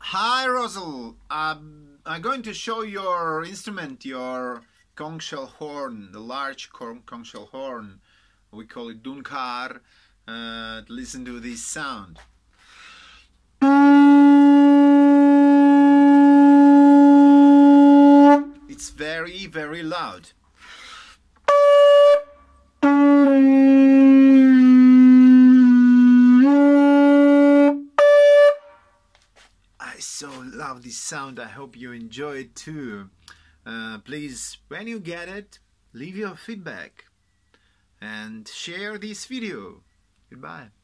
Hi Rosal, I'm going to show your instrument, your conch-shell-horn, the large conch-shell-horn. We call it lunkar. Listen to this sound. It's very, very loud. I so love this sound. I hope you enjoy it too. Please, when you get it, leave your feedback and share this video. Goodbye.